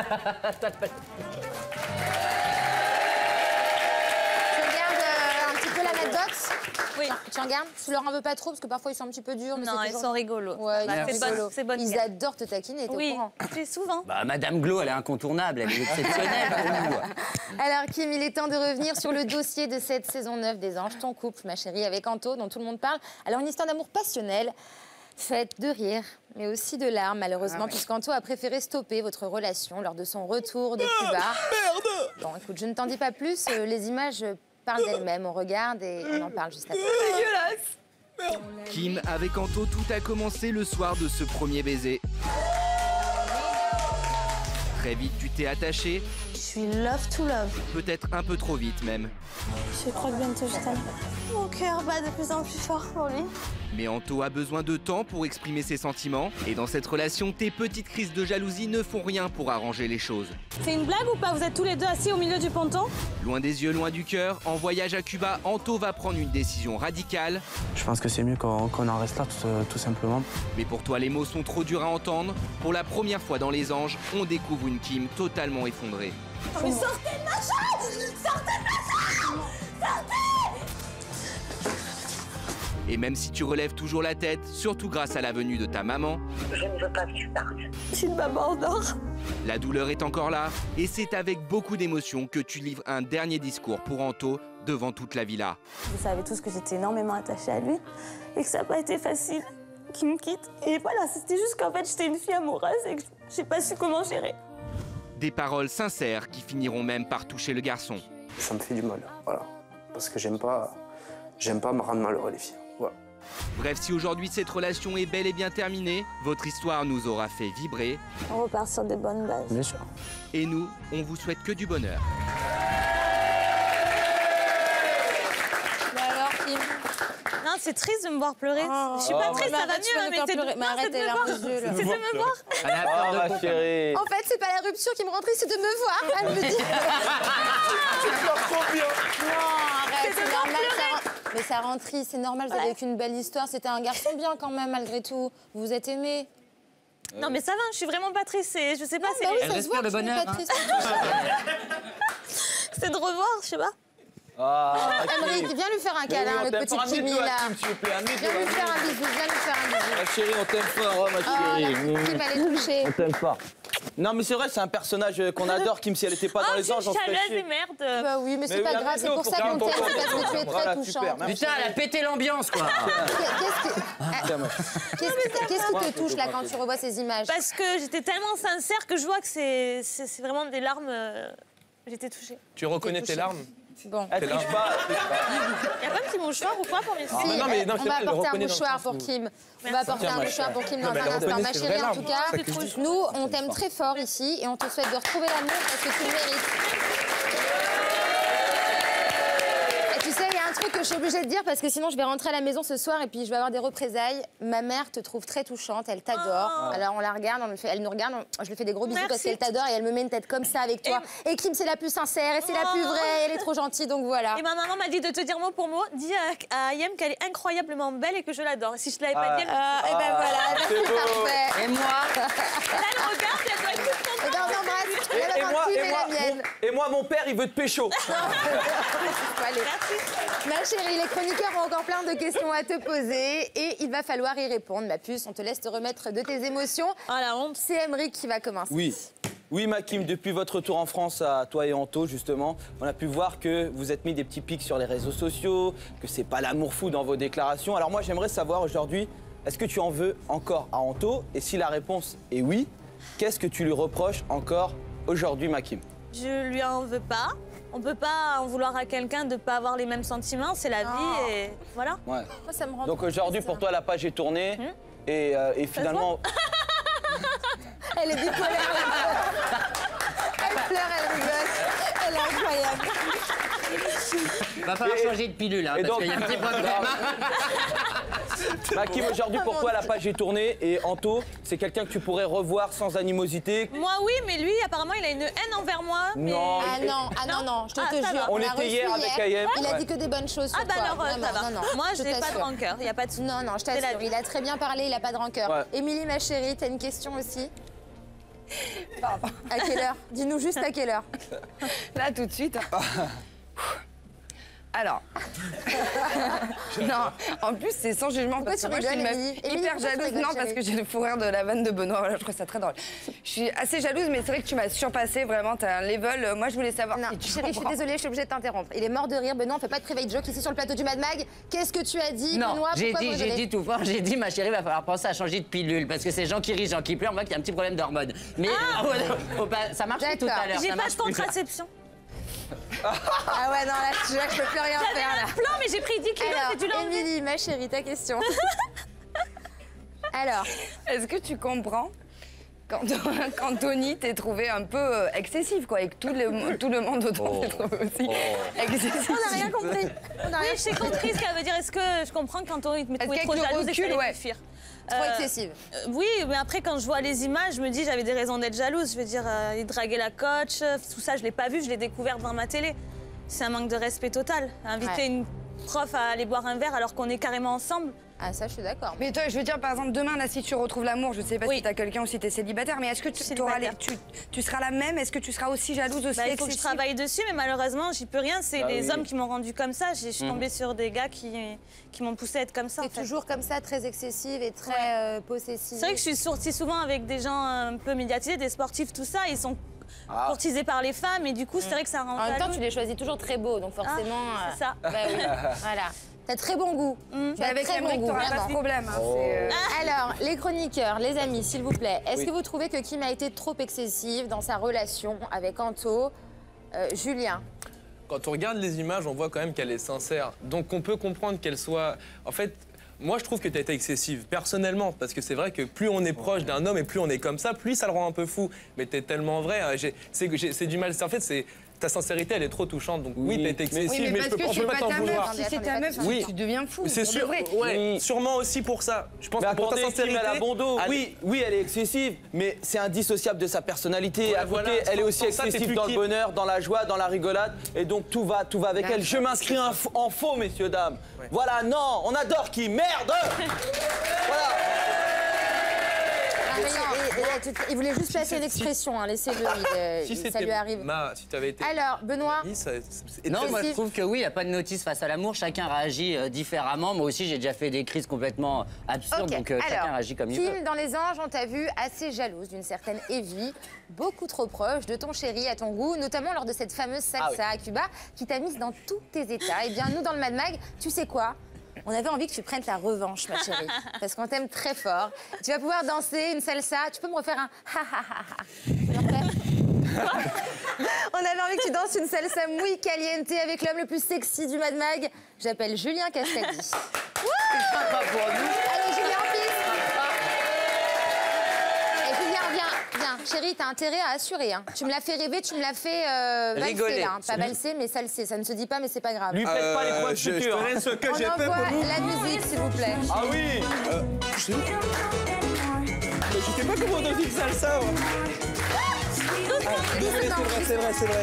Tu regardes euh, un petit peu la Madbox? Oui. Tu regardes? Tu leur en veux pas trop parce que parfois ils sont un petit peu durs. Mais Non, c'est ils toujours- sont rigolos. Ouais, Bah, ils sont c'est bonne- rigolos. c'est bonne Ils guerre. adorent te taquiner, t'es au Oui, courant. c'est souvent. Bah, Madame Glo, elle est incontournable, elle est exceptionnelle pour nous. Alors Kim, il est temps de revenir sur le dossier de cette saison neuf des Anges, ton couple, ma chérie, avec Anto, dont tout le monde parle. Alors une histoire d'amour passionnelle, faite de rire, mais aussi de larmes, malheureusement, Ah ouais. puisqu'Anto a préféré stopper votre relation lors de son retour de Cuba. Merde. Bon, écoute, je ne t'en dis pas plus, euh, les images parlent d'elles-mêmes, on regarde et on en parle juste après. Kim, avec Anto, tout a commencé le soir de ce premier baiser. Très vite, tu t'es attaché, Je suis love to love. peut-être un peu trop vite même. Je crois que bientôt je t'aime. Mon cœur bat de plus en plus fort pour lui. Mais Anto a besoin de temps pour exprimer ses sentiments. Et dans cette relation, tes petites crises de jalousie ne font rien pour arranger les choses. C'est une blague ou pas? Vous êtes tous les deux assis au milieu du ponton? Loin des yeux, loin du cœur, en voyage à Cuba, Anto va prendre une décision radicale. Je pense que c'est mieux qu'on qu'on en reste là, tout, tout simplement. Mais pour toi, les mots sont trop durs à entendre. Pour la première fois dans Les Anges, on découvre une Kim totalement effondrée. Mais sortez de ma chambre! Sortez de ma chambre! Sortez! Et même si tu relèves toujours la tête, surtout grâce à la venue de ta maman, Je ne veux pas que tu partes. Je suis une maman d'or. la douleur est encore là. Et c'est avec beaucoup d'émotion que tu livres un dernier discours pour Anto devant toute la villa. Vous savez tous que j'étais énormément attachée à lui et que ça n'a pas été facile qu'il me quitte. Et voilà, c'était juste qu'en fait, j'étais une fille amoureuse et que j'ai pas su comment gérer. Des paroles sincères qui finiront même par toucher le garçon. Ça me fait du mal, voilà. Parce que j'aime pas, j'aime pas me rendre malheureux, les filles. Voilà. Bref, si aujourd'hui cette relation est bel et bien terminée, votre histoire nous aura fait vibrer. On repart sur de bonnes bases. Bien sûr. Et nous, on vous souhaite que du bonheur. c'est triste de me voir pleurer. Oh. Je suis pas Oh. triste, ça va Arrête, tu vas mieux, nous mais faire c'est de, pleurer. Mais non, arrête, c'est de elle me a voir. un peu de jeu, là. C'est de me voir. Elle a peur Oh, de ma quoi? chérie. En fait, c'est pas la rupture qui me rend triste, c'est de me voir. Elle me dit. Tu pleures trop bien. Non, arrête, C'est de c'est voir normal. pleurer. Ça rend- Mais ça rend triste, c'est normal, vous avez qu'une belle histoire. C'était un garçon bien quand même, malgré tout. Vous vous êtes aimés. Non, mais ça va, je suis vraiment pas triste. c'est- Je sais pas, c'est Bah oui, Elle ça se respire voit le que tu n'es bonheur, pas hein. triste. c'est de revoir, je sais pas. Ah, Emmerich, viens lui faire un Mais oui, câlin, on le t'aime petit fort. Un Kimi mytho, là. Hakim, s'il vous plaît, un mytho, Viens lui un faire mytho. un bisou, viens lui faire un bisou. Ma chérie, on t'aime fort, oh, ma Oh, chérie. la Kim, elle est touchée. On t'aime fort. Non, mais c'est vrai, c'est un personnage qu'on adore, Kim. Si elle était pas dans Oh, les j'ai anges, on serait chaleuse chier. et merde. Bah oui, mais c'est Mais pas oui, un grave, c'est mytho pour pour ça faire qu'on un t'aime, tonton. c'est parce que tu es Voilà, très super, touchante. merci. Putain, elle a pété l'ambiance, quoi. Qu'est-ce qui qu'est-ce qui- qu'est-ce qui te touche là quand tu revois ces images? Parce que j'étais tellement sincère que je vois que c'est c'est- c'est vraiment des larmes. euh, J'étais touchée. Tu reconnais tes larmes? Bon. Elle triche pas. elle triche pas. Y a pas un petit mouchoir ou quoi pour mes Si, mais non, mais non, on c'est va vrai, le apporter un reconnaît dans le mouchoir sens pour où- Kim. On va Merci. apporter un ma mouchoir chère. pour Kim Non, dans mais un elle instant. reconnaît Ma ses chérie, vraies en tout larmes. cas, Ça qui est juste. nous, on t'aime très fort ici et on te souhaite de retrouver l'amour parce que tu le mérites. Et tu sais, il y a un truc que je suis obligée de dire parce que sinon je vais rentrer à la maison ce soir et puis je vais avoir des représailles. Ma mère te trouve très touchante, elle t'adore. Oh. Alors on la regarde, on le fait, elle nous regarde, on- je lui fais des gros bisous parce Merci. qu'elle t'adore et elle me met une tête comme ça avec toi. Et Kim, c'est la plus sincère et c'est la plus Oh. vraie, elle est trop gentille, donc voilà. Et ma maman m'a dit de te dire mot pour mot, dis à, à Ayem qu'elle est incroyablement belle et que je l'adore. Et si je ne l'avais pas Ah. dit, elle me Ah, et ben Ah, voilà, c'est c'est beau. parfait. Et moi? là, elle regarde, elle doit être toute contente. Et ben on embrasse Et, la et moi, Kim et, et moi, la mienne. mon, et moi, mon père, il veut te pécho. Allez. Ma chérie, les chroniqueurs ont encore plein de questions à te poser et il va falloir y répondre. Ma puce, on te laisse te remettre de tes émotions. Ah la honte. C'est Emmerich qui va commencer. Oui. Oui, Makim, depuis votre retour en France, à toi et Anto, justement, on a pu voir que vous êtes mis des petits pics sur les réseaux sociaux, que c'est pas l'amour fou dans vos déclarations. Alors moi, j'aimerais savoir aujourd'hui, est-ce que tu en veux encore à Anto? Et si la réponse est oui, qu'est-ce que tu lui reproches encore aujourd'hui, Makim? Je lui en veux pas. On peut pas en vouloir à quelqu'un de pas avoir les mêmes sentiments, c'est la Non. vie et voilà. Ouais. Moi, ça me rend Donc trop aujourd'hui, triste. pour toi, la page est tournée. Hmm. Et, euh, et finalement, Elle est bipolaire. Elle pleure, elle rigole. Elle est incroyable. Va falloir Et- changer de pilule, hein, et parce donc- qu'il y a un petit problème. Makim, aujourd'hui, pour toi, la page est tournée. Et Anto, c'est quelqu'un que tu pourrais revoir sans animosité. Moi oui, mais lui apparemment il a une haine envers moi. mais- Non. Ah non, ah non, non, je te, Ah, te ça jure. va. On l'a était reçu hier avec Ayem. Il a Ouais. dit que des bonnes choses sur Ah bah toi. alors euh, vraiment, ça va. non, non, Moi je n'ai pas de t'assure. rancœur, il y a pas de souci. Non, non, je C'est la t'assure. vie. Il a très bien parlé, il a pas de rancœur. Ouais. Émilie, ma chérie, t'as une question aussi? À quelle heure? Dis-nous juste à quelle heure. Là, tout de suite. Alors. non, en plus, c'est sans jugement. Pourquoi parce tu que moi, je suis une rigoles, meuf Émilie Émilie, hyper pourquoi tu jalouse. rigoles, Non, parce chérie que j'ai le fou rire de la vanne de Benoît. Voilà, je trouve ça très drôle. Je suis assez jalouse, mais c'est vrai que tu m'as surpassé. Vraiment, t'as un level. Euh, Moi, je voulais savoir Non, si tu chérie, je suis comprends. désolée, je suis obligée de t'interrompre. Il est mort de rire. Benoît, on fait pas de private joke ici sur le plateau du Mad Mag. Qu'est-ce que tu as dit, Non, Benoît? j'ai Pourquoi dit, vous j'ai rigolez dit tout fort, j'ai dit ma chérie, va falloir penser à changer de pilule parce que ces gens qui rient, gens qui pleurent, on voit qu'il y a un petit problème d'hormones. Mais euh, faut pas- ça marchait tout à l'heure. J'ai ça pas marche de plus. contraception. Ah ouais, non, là, je, là, je peux plus rien J'avais faire, un là. plan, mais j'ai pris dix kilos, Alors, et tu l'as enlevé. Émilie, ma chérie, ta question. Alors, Est-ce que tu comprends quand, quand Tony t'est trouvé un peu euh, excessif, quoi, et que tout le, tout le monde autour t'est trouvé aussi excessif? on n'a rien compris. On a Oui, rien j'ai compris ce qu'elle veut dire. Est-ce que je comprends quand on me Est-ce trouvait qu'avec trop le jalouse et que recul, j'allais ouais. me fuir Trop Euh, excessive. euh, Oui, mais après, quand je vois les images, je me dis j'avais des raisons d'être jalouse. Je veux dire, euh, il draguait la coach, euh, tout ça, je l'ai pas vu, je l'ai découvert devant ma télé. C'est un manque de respect total. Inviter Ouais. une prof à aller boire un verre alors qu'on est carrément ensemble. Ah, ça, je suis d'accord. Mais toi, je veux dire, par exemple, demain, là, si tu retrouves l'amour, je sais pas Oui. si t'as quelqu'un ou si t'es célibataire, mais est-ce que tu, t'auras les- tu, tu seras la même? Est-ce que tu seras aussi jalouse, aussi Bah, il faut que je excessive? travaille dessus, mais malheureusement, j'y peux rien. C'est Bah les oui. hommes qui m'ont rendu comme ça. Je suis Mhm. tombée sur des gars qui, qui m'ont poussée à être comme ça. T'es en fait. toujours comme ça, très excessive et très Ouais. euh, possessive. C'est vrai que je suis sortie souvent avec des gens un peu médiatisés, des sportifs, tout ça. Ils sont Ah. courtisés par les femmes et du coup, c'est vrai que ça rend En même temps, jaloux. tu les choisis toujours très beaux, donc forcément. Ah, c'est euh, ça. Bah oui, voilà. T'as très bon goût. Mm. Tu as Avec très bon Emmerich, goût, t'auras pas vraiment. de problème. hein, Oh. c'est, euh, Alors, les chroniqueurs, les amis, s'il vous plaît, est-ce Oui. que vous trouvez que Kim a été trop excessive dans sa relation avec Anto? Euh, Julien? Quand on regarde les images, on voit quand même qu'elle est sincère. Donc on peut comprendre qu'elle soit... En fait, moi je trouve que tu as été excessive, personnellement. Parce que c'est vrai que plus on est proche d'un homme et plus on est comme ça, plus ça le rend un peu fou. Mais tu es tellement vrai. hein, j'ai- C'est que j'ai- c'est du mal. En fait, c'est... ta sincérité, elle est trop touchante. Donc oui, Oui. t'as été excessive, Oui, mais, mais, parce je peux que pas, je suis je peux pas pas t'en ta meuf. vouloir. Si c'est ta meuf, Oui. tu deviens fou. C'est pour de sûr, vrai. ouais, Oui. sûrement aussi pour ça. Je pense Mais que pour ta attendez, Kim, sincérité. elle a bon dos. elle- Oui, oui, elle est excessive, mais c'est indissociable de sa personnalité. Ouais, à côté, voilà, elle est sans- aussi sans ça, t'es excessive plus dans le Kim. bonheur, dans la joie, dans la rigolade. Et donc tout va, tout va avec D'accord. elle. Je m'inscris en f- en faux, messieurs, dames. Voilà, non, on adore Kim. Merde. Voilà. Ah, mais non, et- et- et- il voulait juste placer une expression, hein, laissez-le, il, euh, Si il- ça c'était lui arrive. ma, si t'avais été. Alors, Benoît, Oui, ça- c'est- Non, très- moi je trouve que oui, il n'y a pas de notice face à l'amour. Chacun réagit euh, différemment. Moi aussi, j'ai déjà fait des crises complètement absurdes, ok. donc euh, chacun Alors, réagit comme il Kim, veut. dans Les Anges, on t'a vu assez jalouse d'une certaine Evie, beaucoup trop proche de ton chéri à ton goût, notamment lors de cette fameuse salsa Ah à Cuba qui t'a mise dans tous tes états. Eh bien, nous, dans le Mad Mag, tu sais quoi? On avait envie que tu prennes ta revanche, ma chérie, parce qu'on t'aime très fort. Tu vas pouvoir danser une salsa. Tu peux me refaire un ha ha ha ha. Tu me refais? On avait envie que tu danses une salsa muy caliente avec l'homme le plus sexy du Mad Mag. J'appelle Julien Castaldi. Allez, Julien, en piste. Et Julien, viens, viens. Chérie, t'as intérêt à assurer. Hein. Tu me l'as fait rêver, tu me l'as fait euh, valser, Rigoler. là. Hein. Pas valser, mais salser. Ça ne se dit pas, mais c'est pas grave. Lui faites pas les points de Euh, je, je suture. te laisse ce que On j'ai fait envoie pour vous. la musique, s'il vous plaît. Ah oui. Euh, je... Mais je sais pas comment on dit que salsa, moi. Ah, désolé, c'est vrai, c'est vrai, c'est vrai.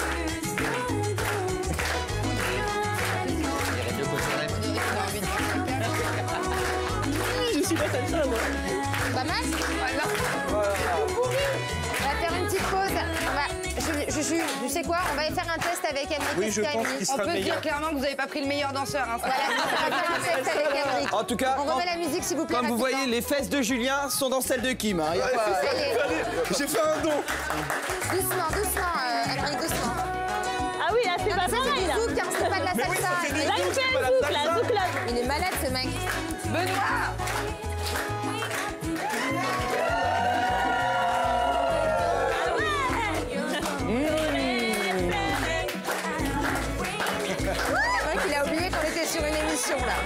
Je suis pas salsa, moi. Pas mal voilà. On va faire une petite pause. On va... Je, je, je, tu sais quoi? On va faire un test avec Emric Oui, et je pense Camille. qu'il On sera peut se meilleur. dire clairement que vous n'avez pas pris le meilleur danseur. Hein. Voilà, on va faire un test avec Emric. En tout cas, On quand- remet la musique, s'il vous plaît. Comme vous rapidement. voyez, les fesses de Julien sont dans celles de Kim. Hein. Y a pas- Allez, J'ai fait un don. doucement, doucement, euh, Emric, doucement. Ah oui, là, c'est Non, pas mais ça, c'est pareil, du là. zouk, hein, c'est pas de la Mais oui, salsa. ça, c'est du Là, il fait C'est pas un la zouk, là, salsa. zouk, là. Il est malade, ce mec. Benoît Emric, il a oublié qu'on était sur une émission, là.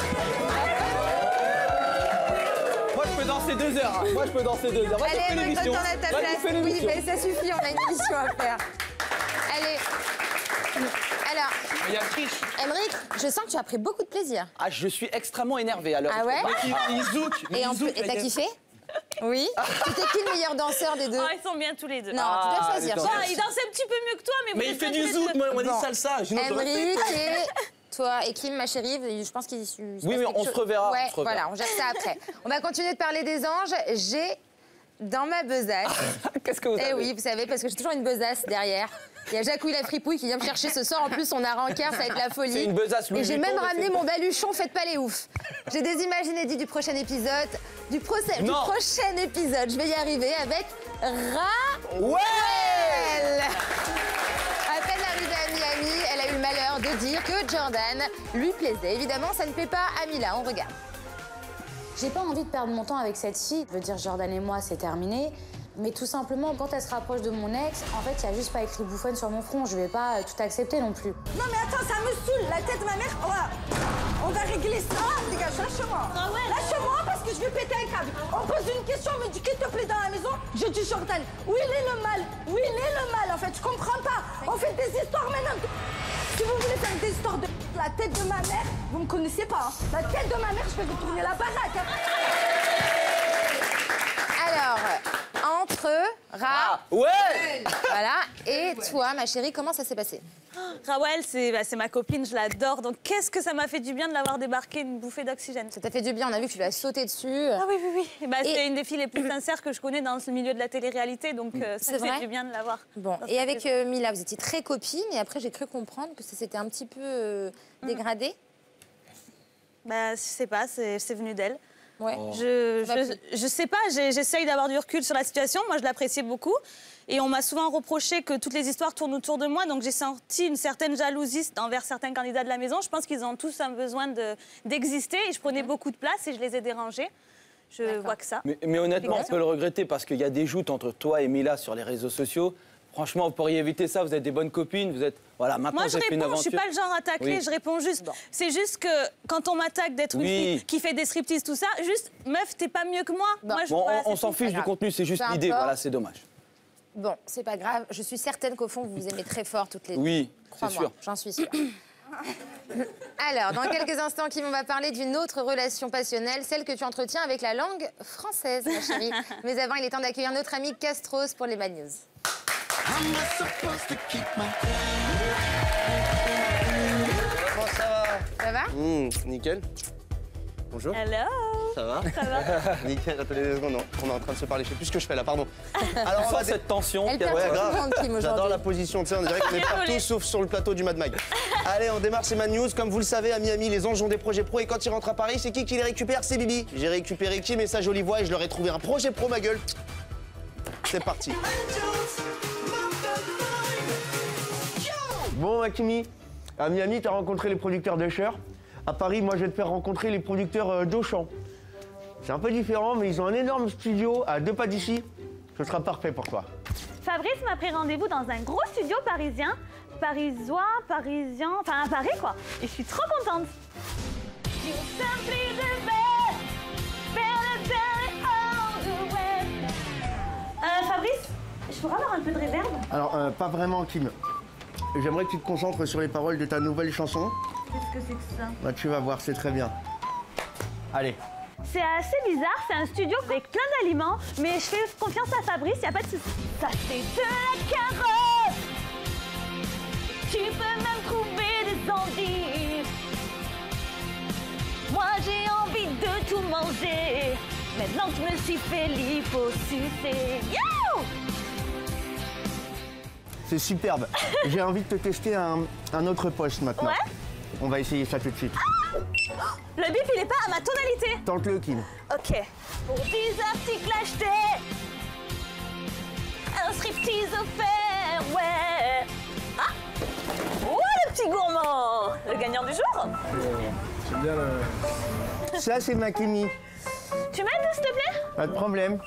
Moi, je peux danser deux heures. hein. Moi, je peux danser deux heures. Vas-y, Allez, fais Emric, l'émission. retourne à ta Vas-y, place. fais Oui, l'émission. mais ça suffit, on a une émission à faire. Allez. Alors, Il y a triche. Emric, je sens que tu as pris beaucoup de plaisir. Ah, je suis extrêmement énervé alors. Ah ouais? Il, il zouk. mais Et, il en zouk, plus- et la t'as gueule. kiffé? Oui. C'était qui le meilleur danseur des deux? Oh, ils sont bien tous les deux. Non, Ah, tu dois choisir. les Bon, il danse un petit peu mieux que toi, mais vous Mais il êtes fait bien du tous les zouk, deux. moi, on dit Bon. salsa. Sinon, j'aurais fait. Emric et toi et Kim, ma chérie, je pense qu'ils... Oui, oui, on se reverra, Ouais, on se reverra. voilà, on gère ça après. On va continuer de parler des anges. J'ai dans ma besace... Qu'est-ce que vous avez? Eh oui, vous savez, parce que j'ai toujours une besace derrière. Il y a Jacouille la fripouille qui vient me chercher ce soir. En plus, on a Rancœur, ça va être la folie. C'est une besace Louis Et j'ai Vuitton, même mais ramené c'est- mon baluchon, faites pas les oufs. J'ai des images inédites du prochain épisode. Du, procès, du Non. prochain épisode, je vais y arriver avec Ra... Ouais. À peine arrivée à Miami, elle a eu le malheur de dire que Jordan lui plaisait. Évidemment, ça ne plaît pas à Mila. On regarde. J'ai pas envie de perdre mon temps avec cette fille. Je veux dire, Jordan et moi, c'est terminé. Mais tout simplement, quand elle se rapproche de mon ex, en fait, il y a juste pas écrit bouffonne sur mon front. Je vais pas euh, tout accepter non plus. Non mais attends, ça me saoule, la tête de ma mère. On va, on va régler ça. Dégage, lâche-moi. Ah ouais. Lâche-moi parce que je vais péter un câble. On pose une question, on me dit qu'il te plaît dans la maison. Je dis Jordan. Où il est le mal? Où il est le mal? En fait, je comprends pas. On fait des histoires maintenant. Si vous voulez faire des histoires de la tête de ma mère, vous me connaissez pas. Hein. La tête de ma mère, je vais vous tourner la baraque. Hein. Alors, entre Ra... Ouais. Voilà. Et toi, ma chérie, comment ça s'est passé? Rawel, c'est bah, c'est ma copine, je l'adore. Donc qu'est-ce que ça m'a fait du bien de l'avoir débarqué une bouffée d'oxygène. Ça t'a fait du bien, on a vu que tu lui as sauté dessus. Ah oui, oui, oui. Et bah, Et- c'est une des filles les plus sincères que je connais dans ce milieu de la télé-réalité. Donc euh, C'est ça fait vrai du bien de l'avoir. Bon, et avec euh, Mila, vous étiez très copines, et après j'ai cru comprendre que ça s'était un petit peu euh, dégradé. Bah, je sais pas, c'est c'est venu d'elle. Ouais. Je, Ça va je, je sais pas, j'ai- j'essaye d'avoir du recul sur la situation. Moi, je l'appréciais beaucoup. Et on m'a souvent reproché que toutes les histoires tournent autour de moi. Donc, j'ai senti une certaine jalousie envers certains candidats de la maison. Je pense qu'ils ont tous un besoin de- d'exister. Et je prenais beaucoup de place et je les ai dérangés. Je vois que ça. Mais, mais honnêtement, on D'accord. peut le regretter parce qu'il y a des joutes entre toi et Mila sur les réseaux sociaux. Franchement, vous pourriez éviter ça. Vous êtes des bonnes copines. Vous êtes voilà. Maintenant, Moi, vous je êtes une réponds, je aventure. suis pas le genre à tacler, Oui. je réponds juste. C'est juste que quand on m'attaque d'être une Oui. fille qui fait des striptease, tout ça, juste, meuf, t'es pas mieux que moi. Moi, je, Bon, voilà, on, on c'est s'en tout. fiche du contenu, c'est juste Peu l'idée. importe. Voilà, c'est dommage. Bon, c'est pas grave. Je suis certaine qu'au fond, vous vous aimez très fort toutes les deux. Oui, c'est Crois-moi, sûr. j'en suis sûre. Alors, dans quelques instants, Kim, on va parler d'une autre relation passionnelle, celle que tu entretiens avec la langue française, ma chérie. Mais avant, il est temps d'accueillir notre ami Castros pour les Mad News. Comment ça va? Ça va? Mmh, nickel. Bonjour. Hello. Ça va? Ça va. Nickel, attendez deux secondes, non. On est en train de se parler, je sais plus ce que je fais là, pardon. Alors, on Sans va dé- cette tension. Elle Pierre. perd Ouais, tout le grave. monde, Kim, aujourd'hui. J'adore la position, tu sais, on dirait qu'on est partout sauf sur le plateau du Mad Mag. Allez, on démarre ces Mad News. Comme vous le savez, à Miami, les anges ont des projets pro et quand ils rentrent à Paris, c'est qui qui les récupère? C'est Bibi. J'ai récupéré Kim et sa jolie voix et je leur ai trouvé un projet pro, ma gueule. C'est parti. Bon, Akimi, à Miami, t'as rencontré les producteurs d'Usher. À Paris, moi, je vais te faire rencontrer les producteurs euh, d'Auchan. C'est un peu différent, mais ils ont un énorme studio à deux pas d'ici. Ce sera parfait pour toi. Fabrice m'a pris rendez-vous dans un gros studio parisien. Parisois, parisien, enfin à Paris quoi. Et je suis trop contente. Euh, Fabrice, je pourrais avoir un peu de réverb? Alors, euh, pas vraiment, Kim. J'aimerais que tu te concentres sur les paroles de ta nouvelle chanson. Qu'est-ce que c'est que ça? Bah, tu vas voir, c'est très bien. Allez. C'est assez bizarre, c'est un studio avec plein d'aliments, mais je fais confiance à Fabrice, y a pas de souci. Ça c'est de la carotte. Tu peux même trouver des endives. Moi j'ai envie de tout manger. Maintenant que je me suis fait liposucer. Yo! C'est superbe. J'ai envie de te tester un, un autre poste maintenant. Ouais? On va essayer ça tout de suite. Le bip il est pas à ma tonalité. Tente-le, Kim. Ok. Pour dix articles achetés, un striptease offert, ouais. Ah! Oh, le petit gourmand! Le gagnant du jour? C'est bien le... Ça, c'est ma Kimi. Tu m'aides, s'il te plaît? Pas de problème.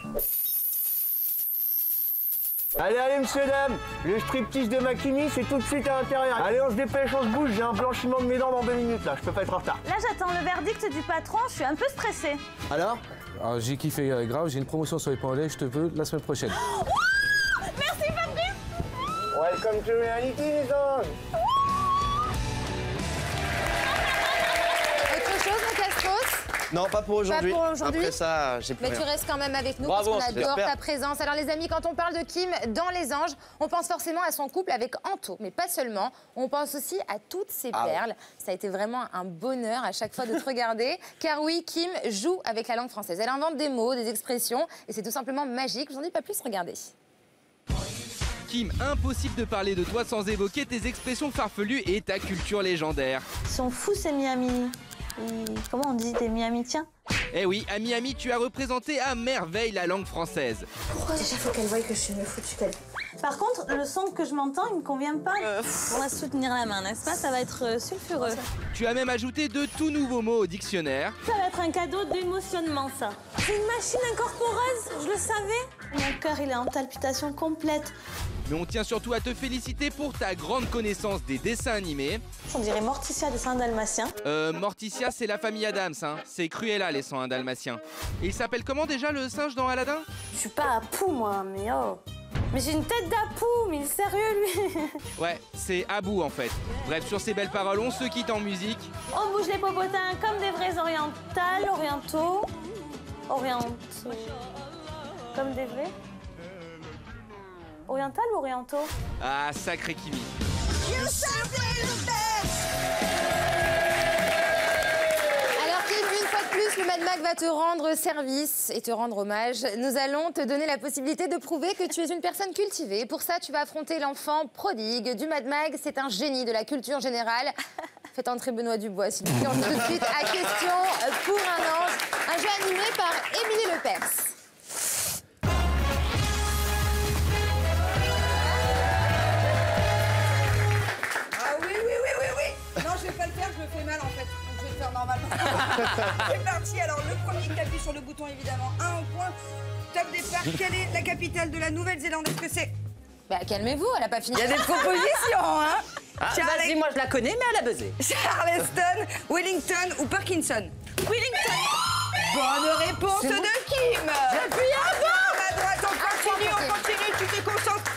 Allez, allez, monsieur, dame. Le striptease de Makini, c'est tout de suite à l'intérieur. Allez, on se dépêche, on se bouge. J'ai un blanchiment de mes dents dans deux minutes, là. Je peux pas être en retard. Là, j'attends le verdict du patron. Je suis un peu stressée. Alors? Alors, j'ai kiffé euh, grave. J'ai une promotion sur les pains au lait. Je te veux la semaine prochaine. Oh, merci, Fabrice. Welcome to reality, les anges. Autre chose, mon Castros? Non, pas pour aujourd'hui. Pas pour aujourd'hui. Après ça, j'ai plus Mais rien. tu restes quand même avec nous Bravo, parce qu'on adore j'espère. ta présence. Alors les amis, quand on parle de Kim dans Les Anges, on pense forcément à son couple avec Anto. Mais pas seulement, on pense aussi à toutes ses Ah ouais. perles. Ça a été vraiment un bonheur à chaque fois de te regarder. Car oui, Kim joue avec la langue française. Elle invente des mots, des expressions et c'est tout simplement magique. Je vous en dis pas plus, regardez. Kim, impossible de parler de toi sans évoquer tes expressions farfelues et ta culture légendaire. Ils sont fous, ces Miami. Ils- Comment on dit des Miamitiens? Eh oui, à Miami, tu as représenté à merveille la langue française. Pourquoi déjà faut qu'elle voie que je suis une foutue qu'elle. Par contre, le son que je m'entends, il me convient pas. On va se soutenir la main, n'est-ce pas? Ça va être euh, sulfureux. Tu as même ajouté de tout nouveaux mots au dictionnaire. Ça va être un cadeau d'émotionnement, ça. C'est une machine incorporeuse, je le savais. Mon cœur, il est en palpitation complète. Mais on tient surtout à te féliciter pour ta grande connaissance des dessins animés. On dirait Morticia des Saints Dalmatiens. Euh, Morticia, c'est la famille Adams, hein. C'est Cruella, les cent un dalmatiens. Et il s'appelle comment déjà le singe dans Aladdin? Je suis pas à pou, moi, mais oh. Mais j'ai une tête d'apou, mais il est sérieux, lui. Ouais, c'est Abou en fait. Bref, sur ces belles paroles, on se quitte en musique. On bouge les popotins comme des vrais orientales, orientaux. Orientaux. Comme des vrais. Oriental ou orientaux? Ah, sacré Kimi. Alors Kim, une fois de plus, le Mad Mag va te rendre service et te rendre hommage. Nous allons te donner la possibilité de prouver que tu es une personne cultivée. Pour ça, tu vas affronter l'enfant prodigue du Mad Mag. C'est un génie de la culture générale. Faites entrer Benoît Dubois, s'il vous plaît. On dit tout de suite à Question pour un ange. Un jeu animé par Émilie Lepers. Ah oui, oui, oui, oui, oui. Non, je vais pas le faire, je me fais mal en fait. Donc je vais le faire normalement. C'est parti, alors le premier qui appuie sur le bouton évidemment. Un point. Top départ, quelle est la capitale de la Nouvelle-Zélande? Est-ce que c'est... Bah calmez-vous, elle a pas fini. Il y a des propositions, hein. Ah, Charles- vas-y, moi je la connais, mais elle a buzzé. Charleston, Wellington ou Parkinson? Wellington. Bonne réponse C'est de bon. Kim. J'appuie à fond. À droite, on continue, on continue, tu te concentres.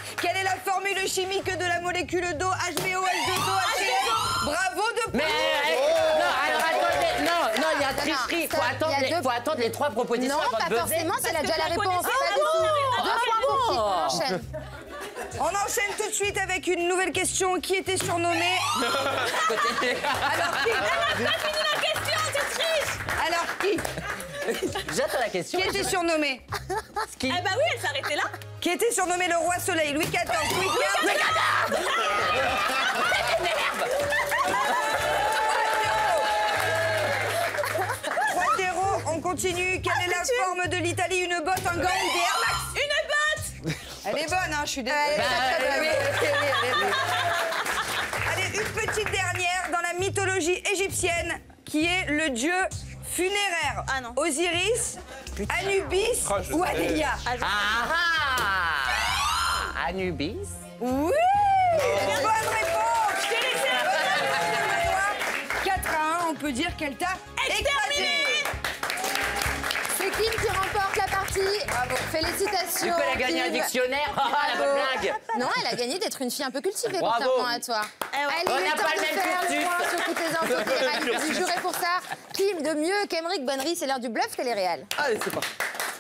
chimie que de la molécule d'eau, H B O, H deux O, H C L. Bravo de Mais euh, non, alors attendez, non, non, il y a tricherie. Faut attendre, les, faut attendre les trois propositions. Non, avant pas de buzzer. forcément, c'est Parce déjà que la je la réponse. connaissais Pas du pas. tout. Deux Ah, points pour qui? bon. On enchaîne. On enchaîne tout de suite avec une nouvelle question. Qui était surnommé Alors qui Elle a pas fini la question, tu triches. Alors qui J'attends la question. Qui était surnommé Eh bah oui, elle s'arrêtait là. Qui était surnommé le roi soleil Louis quatorze. Louis quinze. Louis quatorze. trois zéro, on continue. Quelle est la forme de l'Italie? Une botte, un gant ou des Air Max? Une botte. Elle est bonne, hein, je suis désolée. Bah, Oui, oui, oui, oui. Allez, une petite dernière dans la mythologie égyptienne, qui est le dieu funéraire. Ah non. Osiris, Anubis Oh, je ou sais. Aléa? Ah ah Anubis. Oui. Bonne réponse. Je t'ai laissé la bonne. quatre à un, on peut dire qu'elle t'a écrasé. C'est Kim qui remporte la partie. Bravo. Félicitations. Tu peux la gagner un Kim. dictionnaire. Ah, la bonne blague. Non, elle a gagné d'être une fille un peu cultivée, Bravo. contrairement à toi. Eh ouais. Allez, On il est n'a temps pas de le même faire le cursus. point sur toutes les infos télé-réalité du jour. Et pour ça, Kim de mieux qu'Emeric Bonnery, c'est l'heure du bluff télé-réel. Allez, c'est parti.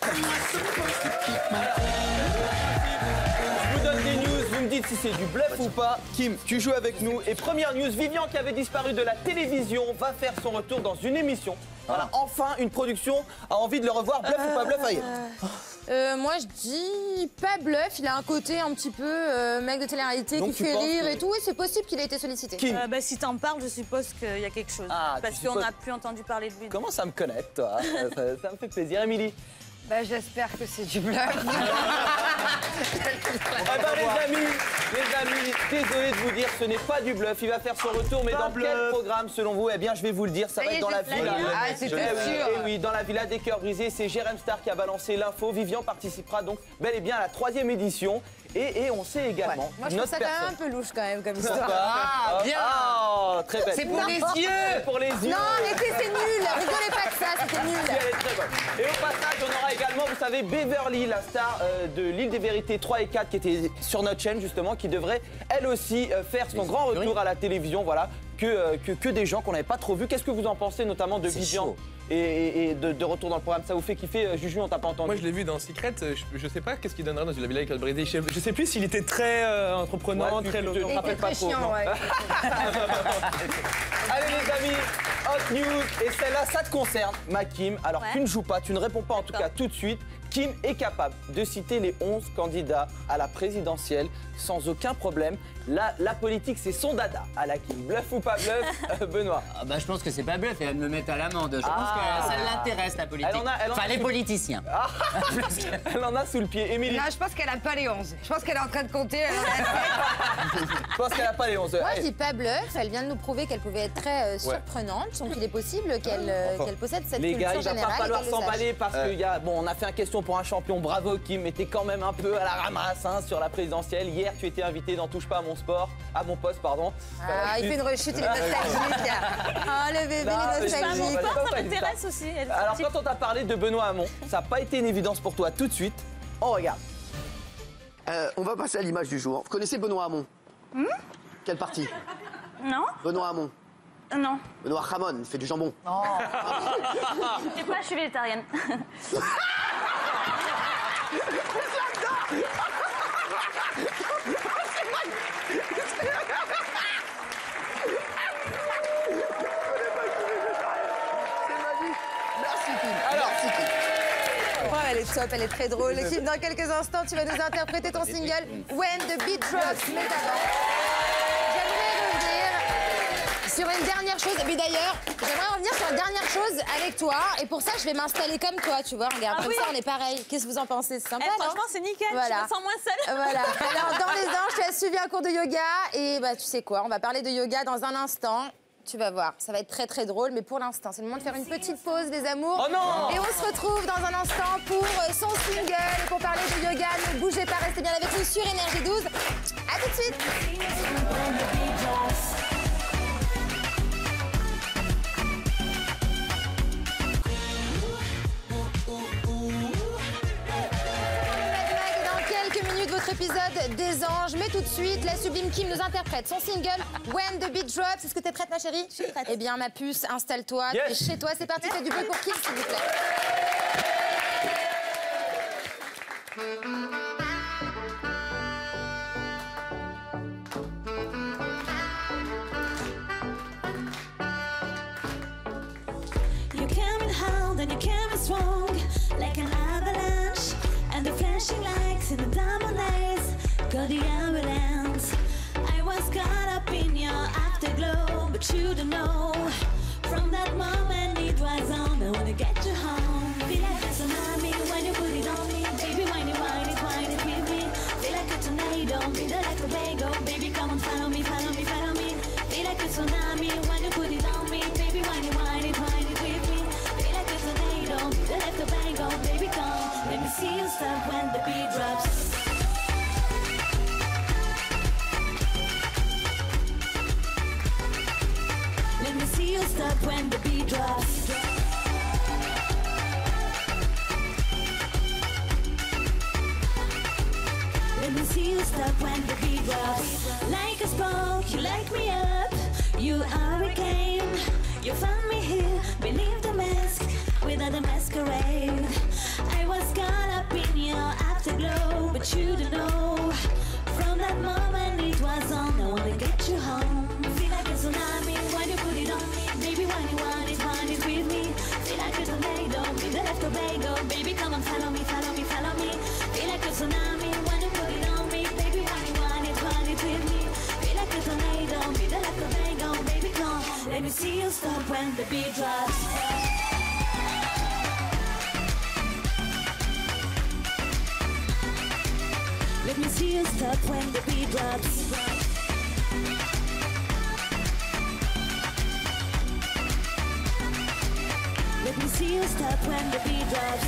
Je vous donne des news, vous me dites si c'est du bluff ou pas. Kim, tu joues avec nous. Et première news, Vivian qui avait disparu de la télévision va faire son retour dans une émission. Voilà, enfin une production a envie de le revoir. Bluff ou pas bluff, aïe. Euh, moi, je dis pas bluff. Il a un côté un petit peu euh, mec de télé-réalité Donc, qui tu fait penses rire que- et tout. Et c'est possible qu'il ait été sollicité. Kim, Euh, bah, si t'en parles, je suppose qu'il y a quelque chose. Ah, tu Parce qu'on supposes- n'a plus entendu parler de lui. comment ça me connaître, toi ça, ça me fait plaisir. Émilie. Bah, j'espère que c'est du bluff. Ah bah les amis, les amis, désolé de vous dire, ce n'est pas du bluff. Il va faire son retour, mais dans quel programme selon vous? Eh bien, je vais vous le dire, ça Ça va y être est, dans je la sais. villa. Ah, c'était Eh oui, sûr. eh oui, dans la villa des cœurs brisés, c'est Jérém Star qui a balancé l'info. Vivian participera donc bel et bien à la troisième édition. Et, et on sait également Moi, je trouve notre ça quand même personne. un peu louche quand même comme histoire. Ah, bien. Ah, très belle. C'est pour les Non. yeux. C'est pour les yeux. Non, arrêtez, c'est nul. Rigolez pas de ça, c'était Si, nul. elle est très bonne. Et au passage, on aura également, vous savez, Beverly, la star euh, de l'île des vérités trois et quatre, qui était sur notre chaîne justement, qui devrait elle aussi euh, faire son grand retour à la télévision, voilà, que, euh, que, que des gens qu'on n'avait pas trop vus. Qu'est-ce que vous en pensez, notamment de Vivian et, et, et de, de retour dans le programme? Ça vous fait kiffer? euh, Juju, on t'a pas entendu? Moi, je l'ai vu dans Secret. euh, Je, je sais pas qu'est-ce qu'il donnerait dans la villa avec Brésil. Je, sais- je sais plus s'il était très euh, entreprenant, Ouais, tu- très tu te local. rappelles pas trop, non. ouais. Allez les amis, hot news, et celle-là, ça te concerne, ma Kim. Alors Ouais. tu ne joues pas, tu ne réponds pas en tout cas tout de suite. Kim est capable de citer les onze candidats à la présidentielle sans aucun problème. La, la politique, c'est son dada à la Kim. Bluff ou pas bluff, euh, Benoît? Ah bah, je pense que c'est pas bluff, elle va me mettre à l'amende. Je Ah. pense que ça l'intéresse, la politique. Elle en a- elle en a- Enfin, les politiciens. Ah, elle en a sous le pied. Émilie, Non, je pense qu'elle a pas les onze. Je pense qu'elle est en train de compter. Elle en a sept. je pense qu'elle n'a pas les onze. Moi, je Allez. dis pas bluff. Elle vient de nous prouver qu'elle pouvait être très euh, surprenante. Donc, il est possible qu'elle euh, Enfin, qu'elle possède cette les culture gars, il va générale. pas et falloir qu'elle le sache. s'emballer parce que y a, bon, on a fait un question pour un champion. Bravo Kim, mais t'es quand même un peu à la ramasse hein, sur la présidentielle. Hier, tu étais invité dans Touche pas à mon sport, à mon poste, pardon. Ah, il fait une rechute, il est nostalgique. Ah, le bébé, Non, il mais est je- nostalgique. je- Sport, ça pas m'intéresse aussi. elle est Alors sortie. quand on t'a parlé de Benoît Hamon, ça n'a pas été une évidence pour toi tout de suite. On regarde. Euh, on va passer à l'image du jour. Vous connaissez Benoît Hamon? Quelle partie? Non Benoît Hamon. Non. Benoît Hamon, il fait du jambon. C'est quoi, je suis végétarienne. Merci Kim. Alors, Merci Kim. Oh, elle est top, elle est très drôle. Kim, dans quelques instants, tu vas nous interpréter ton single When the Beat Drops. Mais d'abord, j'aimerais revenir sur une dernière chose. Mais d'ailleurs, j'aimerais revenir sur une dernière chose avec toi. Et pour ça, je vais m'installer comme toi, tu vois. Regarde, Ah comme oui. ça, on est pareil. Qu'est-ce que vous en pensez? C'est sympa, Eh, non? franchement, c'est nickel. Voilà. Je me sens moins seule. Voilà. Alors, dans les anges, tu as suivi un cours de yoga. Et bah, tu sais quoi, on va parler de yoga dans un instant. Tu vas voir, ça va être très très drôle, mais pour l'instant, c'est le moment de faire une petite pause, les amours. Oh non! Et on se retrouve dans un instant pour euh, son single et pour parler de yoga. Ne bougez pas, restez bien avec nous sur Énergie douze. À tout de suite. Dans quelques minutes, votre votre épisode des anges. Mais tout de suite, la sublime Kim nous interprète son single When the Beat Drops. Est-ce que t'es prête, ma chérie? Je suis prête. Eh bien, ma puce, installe-toi. Yes. T'es chez toi. C'est parti, fais du bruit pour Kim, s'il vous plaît. You came in hard and you came in strong, like an avalanche, and the flashing lights in the diamond eyes got the ambulance. I was caught up in your afterglow, but you don't know. From that moment it was on. I wanna get you home. Feel like a tsunami when you put it on me, baby. Whine it, whine it, whine it with me. Feel like a tornado, feel like a Lego, baby. Come on, follow me, follow me, follow me. Feel like a tsunami when you put it on me, baby. Whine it, whine it, whine it with me. Feel like a tornado, feel like a Lego, baby. Come, let me see you stop when the beat drops. Let me see you stop when the beat drops. Let me see you stop when the beat drops. Like a spark, you light me up. You are a game. You found me here beneath the mask, without the masquerade. I was caught up in your afterglow, but you don't know. From that moment it was on. I wanna get you home. Feel like a tsunami when you put it on me, baby. When you want it, want it with me. Feel like a tornado, be the left of Lego, baby. Come on, follow me, follow me, follow me. Feel like a tsunami when you put it on me, baby. When you want it, want it with me. Feel like a tornado, be the left of Lego, baby. Come, let me see you stop when the beat drops. Let me see you stop when the beat drops. Let me see you stop when the beat drops.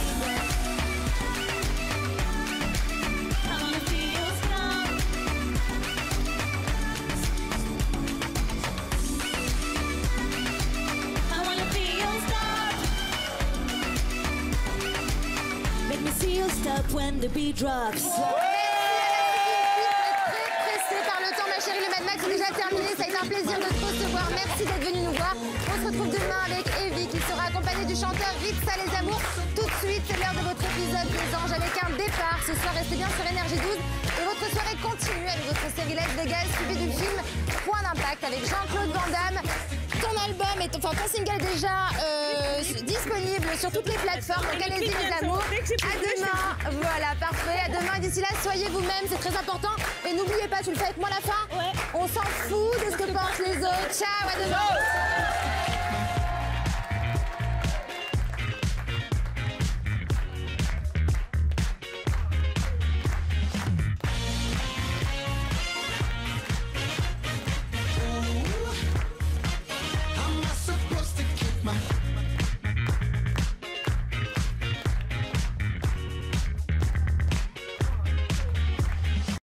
I wanna feel you stop. I wanna feel you stop. Let me see you stop when the beat drops. Chérie, le Mad Max est déjà terminé. Ça a été un plaisir de te recevoir. Merci d'être venu nous voir. On se retrouve demain avec Evie qui sera accompagnée du chanteur Ritza Les Amours. Tout de suite, c'est l'heure de votre épisode des anges avec un départ. Ce soir, restez bien sur Énergie douze. Et votre soirée continue avec votre série Let's Vegas suivie du film Point d'Impact avec Jean-Claude Van Damme. Ton album, est, enfin ton single est déjà euh, disponible sur toutes les plateformes. Donc allez-y les amours. À demain. Voilà, parfait. À demain. Et d'ici là, soyez vous-même, c'est très important. Et n'oubliez pas, tu le fais avec moi à la fin. Ouais. On s'en fout de ce que pensent les autres. Ciao, à demain.